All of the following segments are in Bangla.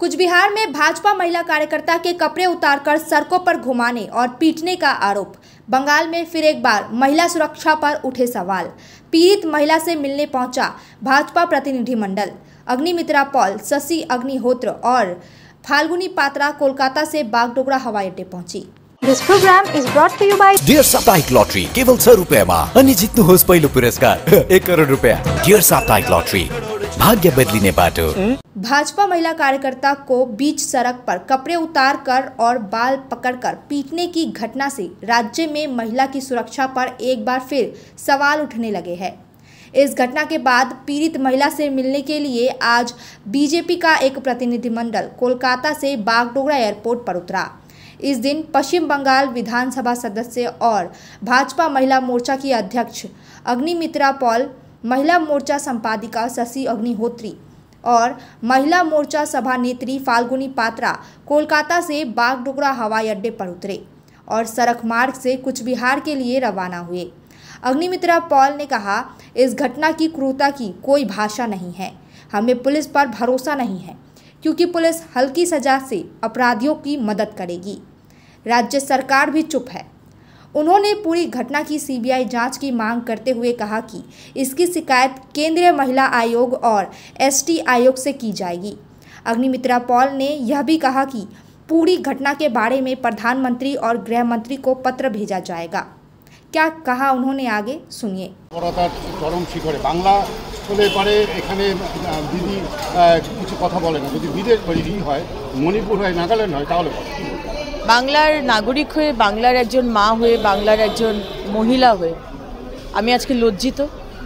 कुचबिहार में भाजपा महिला कार्यकर्ता के कपड़े उतारकर सड़कों पर घुमाने और पीटने का आरोप। बंगाल में फिर एक बार महिला सुरक्षा पर उठे सवाल। पीड़ित महिला से मिलने पहुंचा भाजपा प्रतिनिधिमंडल। अग्निमित्रा पॉल, शशि अग्निहोत्र और फाल्गुनी पात्रा कोलकाता से बागडोगरा हवाई अड्डे पहुंची। This program is brought to you by Dear साप्ताहिक लॉटरी केवल 100 रुपैयाँमा अनि जित्नुहोस् पहिलो पुरस्कार 1 करोड रुपैयाँ। डियर साप्ताहिक लॉटरी, भाग्य बदलिने बाटो। भाजपा महिला कार्यकर्ता को बीच सड़क पर कपड़े उतार कर और बाल पकड़कर पीटने की घटना से राज्य में महिला की सुरक्षा पर एक बार फिर सवाल उठने लगे हैं। इस घटना के बाद पीड़ित महिला से मिलने के लिए आज बीजेपी का एक प्रतिनिधिमंडल कोलकाता से बागडोगरा एयरपोर्ट पर उतरा। इस दिन पश्चिम बंगाल विधानसभा सदस्य और भाजपा महिला मोर्चा की अध्यक्ष अग्निमित्रा पॉल, महिला मोर्चा संपादिका शशि अग्निहोत्री और महिला मोर्चा सभानेत्री फाल्गुनी पात्रा कोलकाता से बागडोगरा हवाई अड्डे पर उतरे और सड़क मार्ग से कुचबिहार के लिए रवाना हुए। अग्निमित्रा पॉल ने कहा, इस घटना की क्रूरता की कोई भाषा नहीं है। हमें पुलिस पर भरोसा नहीं है क्योंकि पुलिस हल्की सजा से अपराधियों की मदद करेगी। राज्य सरकार भी चुप है। उन्होंने पूरी घटना की सीबीआई जांच की मांग करते हुए कहा कि इसकी शिकायत केंद्रीय महिला आयोग और एसटी आयोग से की जाएगी। अग्निमित्रा पॉल ने यह भी कहा कि पूरी घटना के बारे में प्रधानमंत्री और गृह मंत्री को पत्र भेजा जाएगा। क्या कहा उन्होंने, आगे सुनिए। चरम शिखरे बांग्ला হলে পরে এখানে দিদি কিছু কথা বলে না, যদি বিদেশ হয় মণিপুর হয় নাগাল্যান্ড হয় তাহলে বাংলার নাগরিক হয়ে, বাংলার একজন মা হয়ে, বাংলার একজন মহিলা হয়ে আমি আজকে লজ্জিত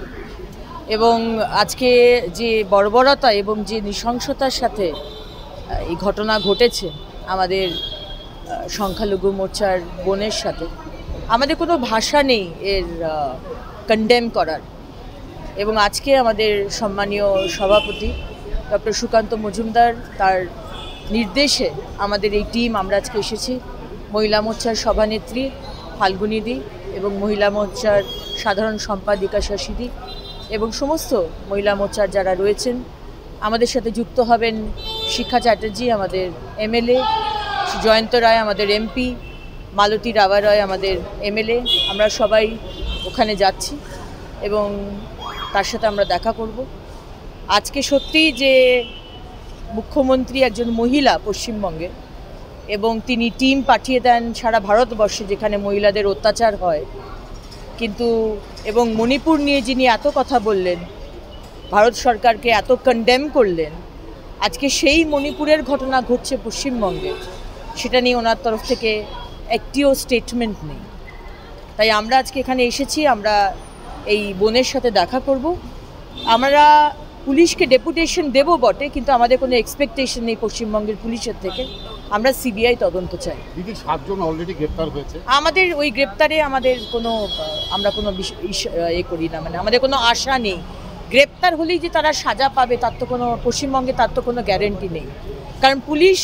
এবং আজকে যে বর্বরতা এবং যে নৃশংসতার সাথে এই ঘটনা ঘটেছে আমাদের সংখ্যালঘু মোর্চার বোনের সাথে, আমাদের কোনো ভাষা নেই এর কন্ডেম করার। এবং আজকে আমাদের সম্মানীয় সভাপতি ডক্টর সুকান্ত মজুমদার তার নির্দেশে আমাদের এই টিম আমরা আজকে এসেছি। মহিলা মোর্চার সভানেত্রী ফাল্গুনীদি এবং মহিলা মোর্চার সাধারণ সম্পাদিকা শশীদি এবং সমস্ত মহিলা মোর্চার যারা রয়েছেন, আমাদের সাথে যুক্ত হবেন শিক্ষা চ্যাটার্জি আমাদের এমএলএ, জয়ন্ত রায় আমাদের এমপি, মালতী রাভা রয় আমাদের এমএলএ। আমরা সবাই ওখানে যাচ্ছি এবং তার সাথে আমরা দেখা করব। আজকে সত্যি যে মুখ্যমন্ত্রী একজন মহিলা পশ্চিমবঙ্গে এবং তিনি টিম পাঠিয়ে দেন সারা ভারতবর্ষে যেখানে মহিলাদের অত্যাচার হয়, কিন্তু এবং মণিপুর নিয়ে যিনি এত কথা বললেন, ভারত সরকারকে এত কন্ডেম করলেন, আজকে সেই মণিপুরের ঘটনা ঘটছে পশ্চিমবঙ্গে, সেটা নিয়ে ওনার তরফ থেকে একটিও স্টেটমেন্ট নেই। তাই আমরা আজকে এখানে এসেছি, আমরা এই বোনের সাথে দেখা করব। আমরা পুলিশকে ডেপুটেশন দেব বটে, কিন্তু আমাদের কোনো এক্সপেকটেশন নেই পশ্চিমবঙ্গের পুলিশের থেকে। আমরা সিবিআই তদন্ত চাই। দিদি 7 জন অলরেডি গ্রেপ্তার হয়েছে। আমাদের ওই গ্রেপ্তারে আমরা কোনো করি না, মানে আমাদের কোনো আশা নেই। গ্রেপ্তার হলেই যে তারা সাজা পাবে তার তো কোনো পশ্চিমবঙ্গে তার তো কোনো গ্যারেন্টি নেই। কারণ পুলিশ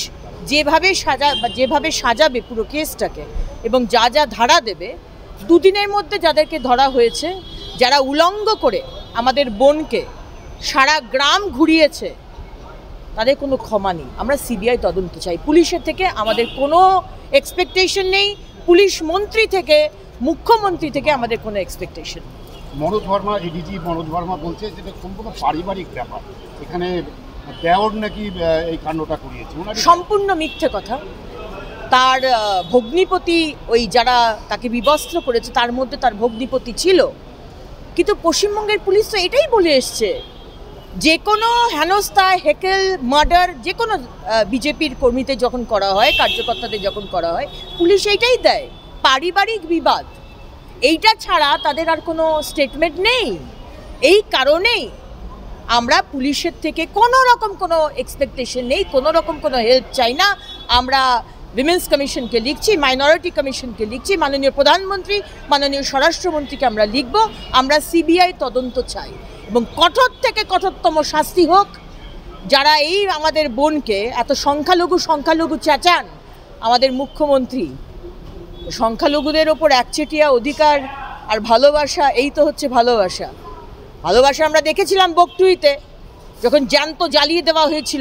যেভাবে সাজাবে পুরো কেসটাকে এবং যা যা ধারা দেবে, দুদিনের মধ্যে যাদেরকে ধরা হয়েছে, যারা উলঙ্গ করে আমাদের বোনকে সারা গ্রাম ঘুরিয়েছে, তাদের কোনো ক্ষমা নেই। আমরা সিবিআই তদন্ত চাই। পুলিশের থেকে আমাদের কোনো এক্সপেকটেশন নেই, পুলিশ মন্ত্রী থেকে, মুখ্যমন্ত্রী থেকে আমাদের কোনো এক্সপেকটেশন। মনোজ ভার্মা, এডিজি মনোজ ভার্মা বলছে যে সম্পূর্ণ পারিবারিক ব্যাপার, এখানে দেওর নাকি এই কাণ্ডটা করিয়েছে। সম্পূর্ণ মিথ্যে কথা। তার ভগ্নিপতি, ওই যারা তাকে বিবস্ত্র করেছে তার মধ্যে তার ভগ্নিপতি ছিল। কিন্তু পশ্চিমবঙ্গের পুলিশ তো এটাই বলে এসছে, যে কোনো হেনস্থা, হেকেল, মার্ডার যে কোনো বিজেপির কর্মীদের যখন করা হয়, কার্যকর্তাদের যখন করা হয়, পুলিশ এইটাই দেয়, পারিবারিক বিবাদ। এইটা ছাড়া তাদের আর কোনো স্টেটমেন্ট নেই। এই কারণেই আমরা পুলিশের থেকে কোনো রকম কোনো এক্সপেকটেশন নেই, কোনো রকম কোনো হেল্প চাই না। আমরা উইমেন্স কমিশনকে লিখছি, মাইনরিটি কমিশনকে লিখছি, মাননীয় প্রধানমন্ত্রী, মাননীয় স্বরাষ্ট্রমন্ত্রীকে আমরা লিখব। আমরা সিবিআই তদন্ত চাই এবং কঠোর থেকে কঠোরতম শাস্তি হোক। যারা এই আমাদের বোনকে এত সংখ্যালঘু চেঁচান, আমাদের মুখ্যমন্ত্রী সংখ্যালঘুদের ওপর একচেটিয়া অধিকার আর ভালোবাসা, এই তো হচ্ছে ভালোবাসা। আমরা দেখেছিলাম বকটুইতে যখন জ্যান্ত জ্বালিয়ে দেওয়া হয়েছিল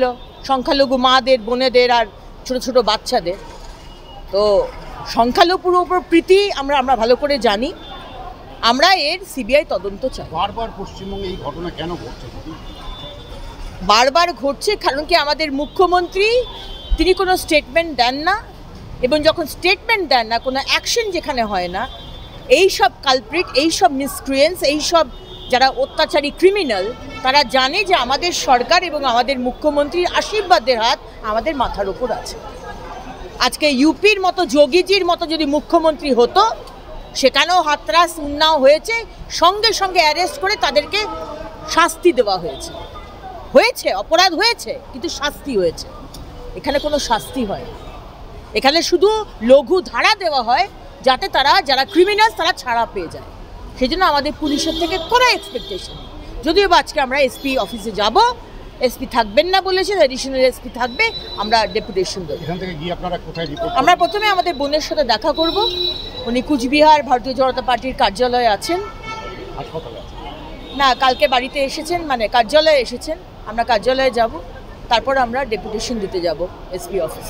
সংখ্যালঘু মাদের, বোনেদের আর ছোট ছোট বাচ্চাদের। তো সংখ্যালঘুর উপর প্রীতি আমরা ভালো করে জানি। আমরা এর সিবিআই তদন্ত চাই। বারবার পশ্চিমবঙ্গে এই ঘটনা কেন ঘটছে? বারবার ঘটছে কারণ কি আমাদের মুখ্যমন্ত্রী তিনি কোনো স্টেটমেন্ট দেন না, এবং যখন স্টেটমেন্ট দেন না, কোনো অ্যাকশন যেখানে হয় না, এই সব কালপ্রিট, এই সব মিসক্রিয়েন্স, এই সব যারা অত্যাচারী ক্রিমিনাল, তারা জানে যে আমাদের সরকার এবং আমাদের মুখ্যমন্ত্রীর আশীর্বাদের হাত আমাদের মাথার উপর আছে। আজকে ইউপির মতো যোগীজির মতো যদি মুখ্যমন্ত্রী হতো, সেখানেও হাতরাস উন্নাও হয়েছে, সঙ্গে সঙ্গে অ্যারেস্ট করে তাদেরকে শাস্তি দেওয়া হয়েছে। অপরাধ হয়েছে, কিন্তু শাস্তি হয়েছে। এখানে কোনো শাস্তি হয়, এখানে শুধু লঘু ধারা দেওয়া হয় যাতে যারা ক্রিমিনাল তারা ছাড়া পেয়ে যায়। সেই জন্য আমাদের পুলিশের থেকে কোনো এক্সপেকটেশন, যদিও আজকে আমরা এসপি অফিসে যাব, এসপি থাকবেন না বলেছে, অ্যাডিশনাল এসপি থাকবে, আমরা ডেপুটেশন দেবো। এখান থেকে গিয়ে আপনারা কোথায় রিপোর্ট? আমরা প্রথমে আমাদের বোনের সাথে দেখা করব। উনি কুচবিহার ভারতীয় জনতা পার্টির কার্যালয়ে আছেন। হাসপাতালে আছেন? না, কালকে বাড়িতে এসেছেন, মানে কার্যালয়ে এসেছেন। আমরা কার্যালয়ে যাব, তারপর আমরা ডেপুটেशन दिते যাব एसपी अफिस।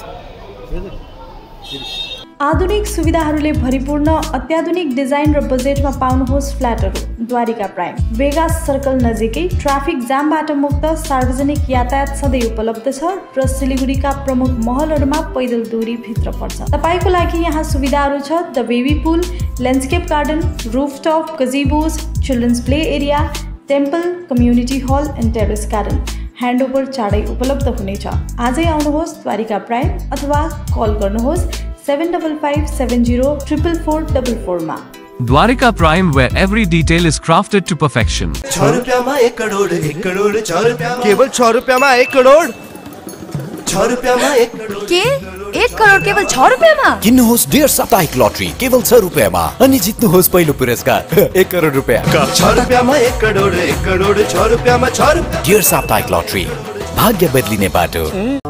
आधुनिक सुविधाहरूले भरिपूर्ण अत्याधुनिक डिजाइन र बजेटमा पाउनुहोस् फ्ल्याटहरू द्वारिका प्राइम। वेगा सर्कल नजिकै ट्राफिक जामबाट मुक्त, सार्वजनिक यातायात सधैँ उपलब्ध छ र सिलिगुडीका प्रमुख महलहरूमा पैदल दूरी भित्र पर्छ। तपाईको लागि यहाँ सुविधाहरू छ: the baby pool, landscape garden, rooftop, gazebos, children's play area, temple, community hall and terrace garden. Handover चाँडै उपलब्ध हुनेछ। आजै आउनुहोस् द्वारिका प्राइम अथवा कल गर्नुहोस् 7557044444 मा। Dwarika Prime, where every detail is crafted to perfection. 6 रुपयामा 1 crore, 1 crore 6 रुपयामा, केवल 6 रुपयामा 1 करोड, 6 रुपयामा 1 करोड। के 1 करोड केवल 6 रुपयामा? किन्नुहोस् डेढ साप्ताहिक लटरी केवल 6 रुपैयाँमा अनि जित्नुहोस् पहिलो पुरस्कार 1 करोड रुपैयाँ। 6 रुपयामा 1 करोड, 1 करोड 6 रुपयामा 6 रुपैयाँ। डेढ साप्ताहिक लटरी, भाग्य बदलिने बाटो।